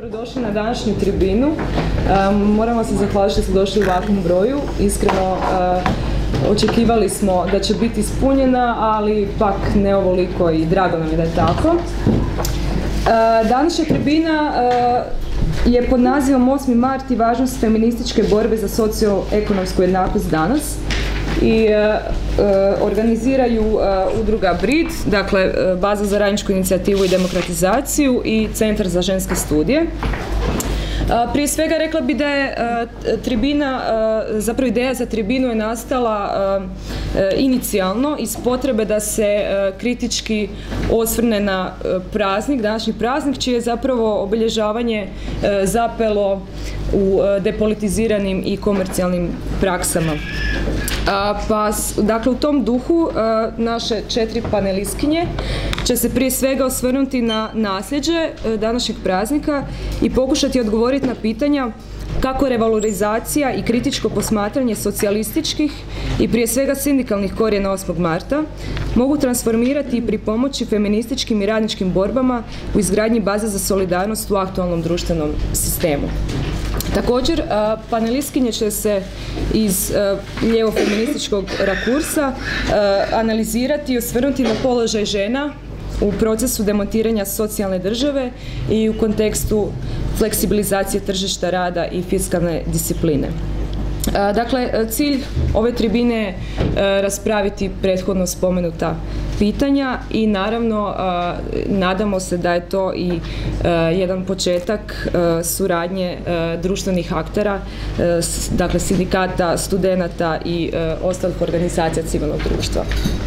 dobrodošli na današnju tribinu. Moramo se zahvaliti što ste došli u ovakvom broju. Iskreno, očekivali smo da će biti ispunjena, ali pak ne ovoliko i drago nam je da je tako. Današnja tribina je pod nazivom 8. mart i važnost feminističke borbe za socioekonomsku jednakost danas. I organiziraju udruga BRID, dakle Baza za radničku inicijativu i demokratizaciju i Centar za ženske studije. Prije svega rekla bi da je tribina, zapravo ideja za tribinu je nastala inicijalno iz potrebe da se kritički osvrne na praznik, današnji praznik, čije je zapravo obilježavanje zapelo u depolitiziranim i komercijalnim praksama. Dakle, u tom duhu naše 4 panelistkinje će se prije svega osvrnuti na nasljeđe današnjeg praznika i pokušati odgovoriti na pitanja kako revalorizacija i kritičko posmatranje socijalističkih i prije svega sindikalnih korijena 8. marta mogu transformirati i pripomoći feminističkim i radničkim borbama u izgradnji baze za solidarnost u aktualnom društvenom sistemu. Također, panelistkinje će se iz lijevo-feminističkog rakursa analizirati i osvrnuti na položaj žena u procesu demontiranja socijalne države i u kontekstu fleksibilizacije tržišta rada i fiskalne discipline. Dakle, cilj ove tribine je raspraviti prethodno spomenuta pitanja i naravno nadamo se da je to i jedan početak suradnje društvenih aktera, dakle sindikata, studenata i ostalih organizacija civilnog društva.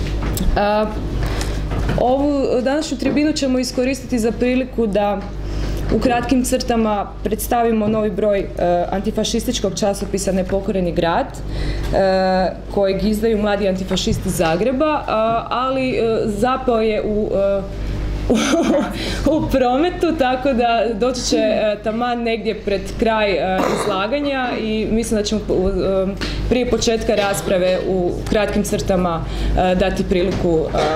Ovu današnju tribinu ćemo iskoristiti za priliku da u kratkim crtama predstavimo novi broj antifašističkog časopisa Nepokoreni grad, kojeg izdaju mladi antifašisti Zagreba, ali zapeo je u prometu, tako da doći će taman negdje pred kraj izlaganja i mislim da ćemo prije početka rasprave u kratkim crtama dati priliku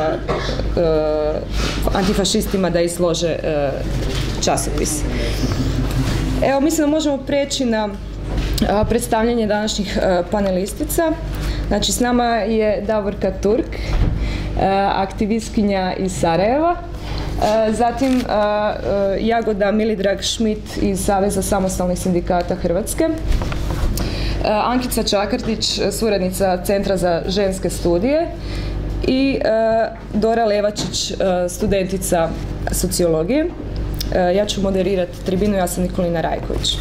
antifašistima da izlože časopis. Evo, mislim da možemo preći na predstavljanje današnjih panelistica. Znači, s nama je Davorka Turk, aktivistkinja iz Sarajeva. Zatim Jagoda Milidrag Šmit iz Saveza samostalnih sindikata Hrvatske. Ankica Čakartić, suradnica Centra za ženske studije. I Dora Levačić, studentica sociologije. Ja ću moderirati tribinu, ja sam Nikolina Rajković.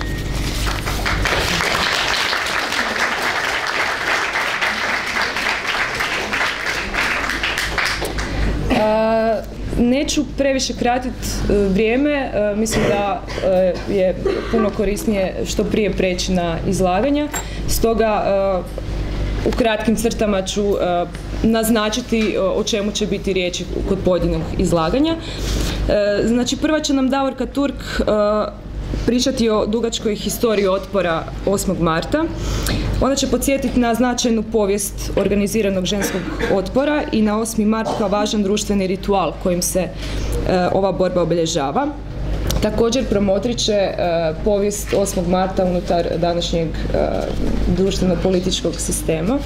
Neću previše kratiti vrijeme, mislim da je puno korisnije što prije preći na izlaganja, stoga u kratkim crtama ću naznačiti o čemu će biti riječi kod pojedinog izlaganja. Znači, prva će nam Davorka Turk pričati o dugačkoj historiji otpora 8. marta. Ona će podsjetiti na značajnu povijest organiziranog ženskog otpora i na 8. mart kao važan društveni ritual kojim se ova borba obilježava. Također promotrit će povijest 8. marta unutar današnjeg društveno-političkog sistema.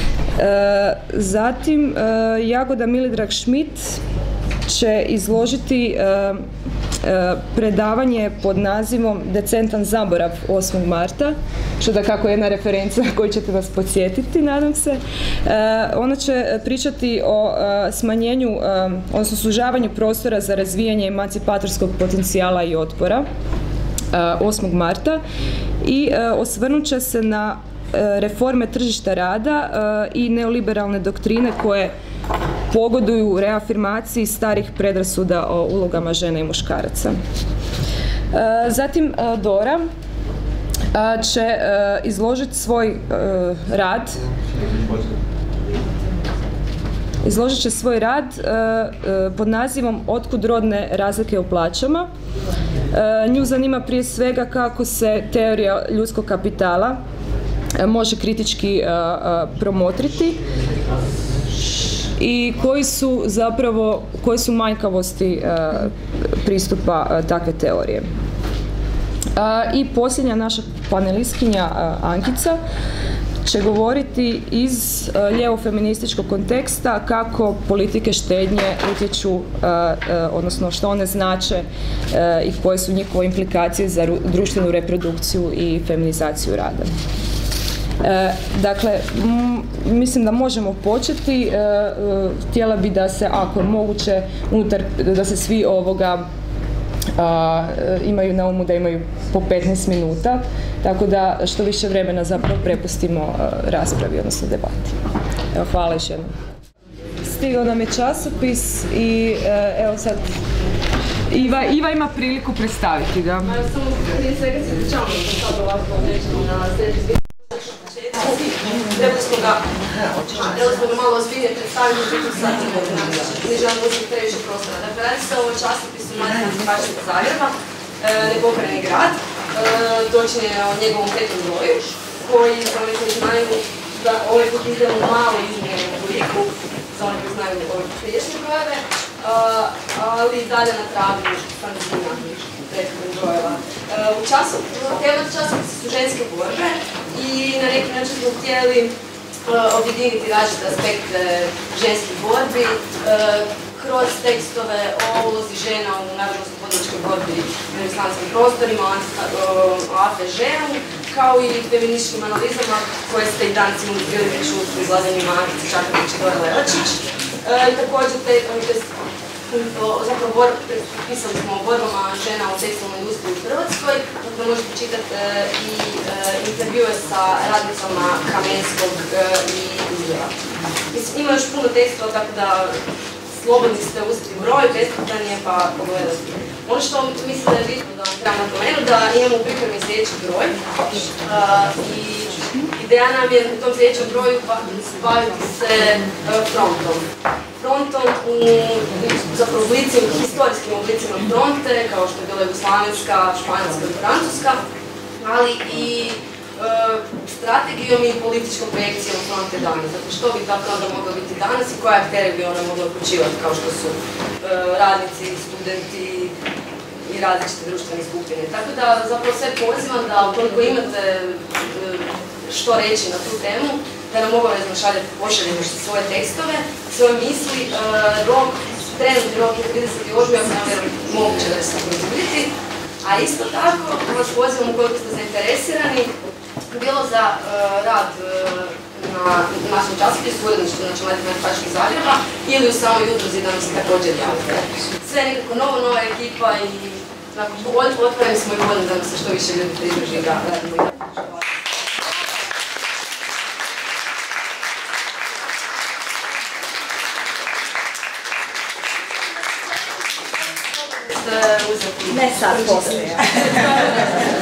Zatim Jagoda Milidrag Šmit će izložiti predavanje pod nazivom Decentan zaborav 8. marta, što da kako jedna referenca koju ćete vas podsjetiti, nadam se. Ona će pričati o smanjenju, odnosno sužavanju prostora za razvijanje emancipatorskog potencijala i otpora 8. marta i osvrnut će se na reforme tržišta rada i neoliberalne doktrine koje pogoduju reafirmaciji starih predrasuda o ulogama žena i muškaraca. Zatim Dora će izložiti svoj rad. Izložit će svoj rad pod nazivom Otkud rodne razlike u plaćama. Nju zanima prije svega kako se teorija ljudskog kapitala može kritički promotriti i koje su manjkavosti pristupa takve teorije. I posljednja naša panelistkinja Ankica će govoriti iz lijevo-feminističkog konteksta kako politike štednje utječu, odnosno što one znače i koje su njihove implikacije za društvenu reprodukciju i feminizaciju rada. Dakle, mislim da možemo početi. Htjela bi da se, ako je moguće, da se svi imaju na umu da imaju po 15 minuta, tako da što više vremena zapravo prepustimo raspravi, odnosno debati. Evo, hvala još jednom. Stigao nam je časopis i evo sad Iva ima priliku predstaviti ga. Samo prije svega se pričamo da sad ovako nećemo na sljedeći Trebali smo ga malo ozbiljnije predstaviti, međutim sad ne želim uzeti previše prostora. Dakle, radi se o časopisu Mladih antifašista Zagreba, Nepokojni grad, točnije o njegovom 5. broju, koji za one koji znaju da ovaj put izdajemo malo izmijenjenu obliku, za one koji znaju ove priješnje brojeve, ali dalje na tragu fanzina prethodnih brojeva. Tema časopisa su ženske borbe i na neki način smo htjeli objediniti različite aspekte ženskih borbi kroz tekstove o ulozi žena u narodno-oslobodilačkoj borbi na islamskim prostorima, o AFŽ-u, kao i feminističkim analizama koje ste i danas imali prilike čuti u izlaganjima Ankice Čaković i Dore Levačić. Također zapravo pisali smo o borbama žena u tekstilnoj industriji u Hrvatskoj, dakle možete čitati i intervjue sa radnicama Kamenskog i Izljeva. Ima još puno tekstova, tako da slobodni ste uzeti broj, besplatan je, pa pogledati. Ono što mislim da je bitno da vam trebamo napomenuti, da imamo u pripremi sljedeći broj i ideja nam je u tom sljedećem broju baviti se frontom. Frontom zapravo historijskim oblicima fronte, kao što je bila Jugoslavenska, Španjolska i Francuska, ali i strategijom i političkom projekcijom fronte danas. Dakle, što bi ta fronta mogla biti danas i koje aktere bi ona mogla uključivati, kao što su radnici, studenti i različite društvene skupine. Tako da zapravo sve pozivam da ukoliko imate što reći na tu temu, da nam obavezno pošaljete svoje tekstove, svoje misli. Trenutni rok je 30. ožujak, jer moguće da će se produžiti. A isto tako vas pozivam ukoliko ste zainteresirani, bilo za rad na našem časopisu, uredništvu znači Mladih antifašisti Zagreba, ili u samoj udruzi da nam se također javite. Sve nekako nova ekipa i otvoreni smo i voljni da nam se što više ljudi pridruži da radimo i dalje. Ne sad, poslije.